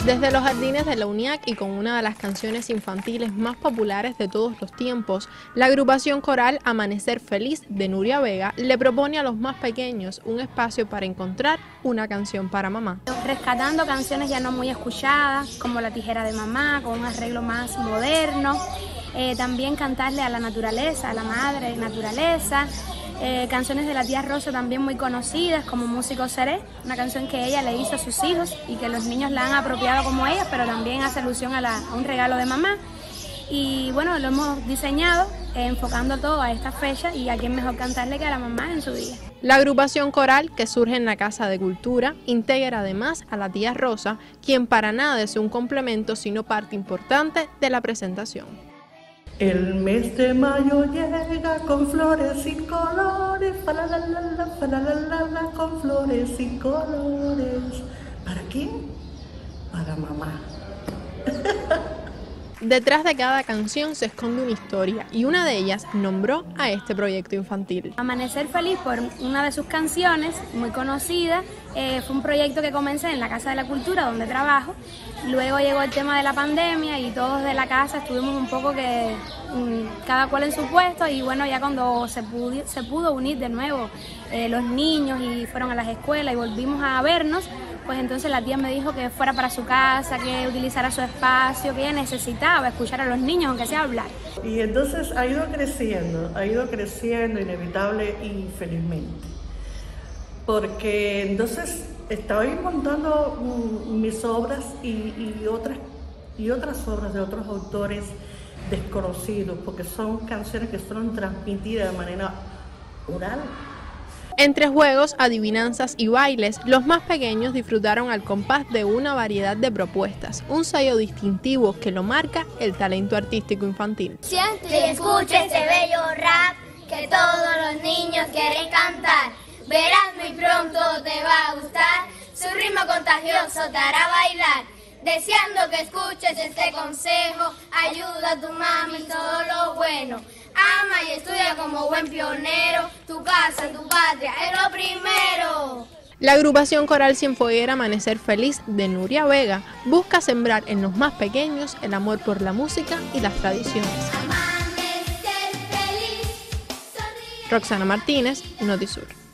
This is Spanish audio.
Desde los jardines de la UNIAC y con una de las canciones infantiles más populares de todos los tiempos, la agrupación coral Amanecer Feliz de Nuria Vega le propone a los más pequeños un espacio para encontrar una canción para mamá. Rescatando canciones ya no muy escuchadas, como La Tijera de Mamá, con un arreglo más moderno. También cantarle a la naturaleza, a la madre naturaleza. Canciones de la tía Rosa también muy conocidas, como Músico Seré, una canción que ella le hizo a sus hijos y que los niños la han apropiado como ella, pero también hace alusión a un regalo de mamá. Y bueno, lo hemos diseñado enfocando todo a esta fecha y a quién mejor cantarle que a la mamá en su día. La agrupación coral, que surge en la Casa de Cultura, integra además a la tía Rosa, quien para nada es un complemento sino parte importante de la presentación. El mes de mayo llega con flores y colores, con flores y colores. ¿Para quién? Para mamá. Detrás de cada canción se esconde una historia y una de ellas nombró a este proyecto infantil. Amanecer Feliz, por una de sus canciones muy conocida, fue un proyecto que comencé en la Casa de la Cultura donde trabajo. Luego llegó el tema de la pandemia y todos de la casa estuvimos un poco que cada cual en su puesto, y bueno, ya cuando se pudo unir de nuevo los niños y fueron a las escuelas y volvimos a vernos, pues entonces la tía me dijo que fuera para su casa, que utilizara su espacio, que ella necesitaba escuchar a los niños, aunque sea hablar. Y entonces ha ido creciendo inevitable y felizmente. Porque entonces estaba ahí montando mis obras y otras obras de otros autores desconocidos, porque son canciones que fueron transmitidas de manera oral. Entre juegos, adivinanzas y bailes, los más pequeños disfrutaron al compás de una variedad de propuestas, un sello distintivo que lo marca el talento artístico infantil. Siente y escucha ese bello rap que todos los niños quieren cantar. Verás muy pronto te va a gustar, su ritmo contagioso te hará bailar. Deseando que escuches este consejo, ayuda a tu mami en todo lo bueno. Ama y estudia como buen pionero, tu casa, tu patria es lo primero. La agrupación coral Cienfueguera Amanecer Feliz de Nuria Vega busca sembrar en los más pequeños el amor por la música y las tradiciones. Amanecer feliz, Roxana Martínez, Notisur.